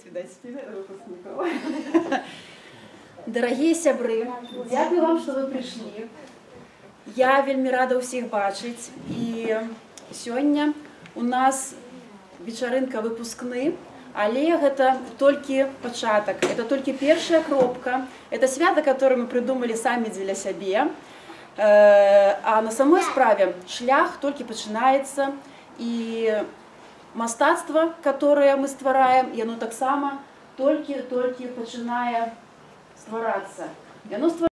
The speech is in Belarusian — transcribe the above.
Дорогие сябры, дякую вам, что вы пришли. Я вельмі рада ўсіх бачыць. І сёння у нас вечарынка выпускны, але гэта толькі пачатак, это толькі першая кропка. Это свята, которое мы придумали сами для сябе. А на самой справе шлях толькі пачынаецца, і мастацтва, которое мы ствараем, яно таксама толькі пачынае стварацца.